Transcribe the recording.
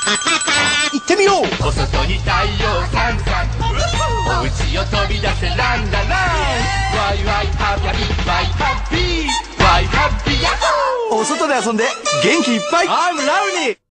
行ってみよう。 お外に太陽さんさん、お家を飛び出せランララン、ワイワイハッピーワイハッピーワイハッピーヤッホー。 お外で遊んで元気いっぱい。 I'm lovely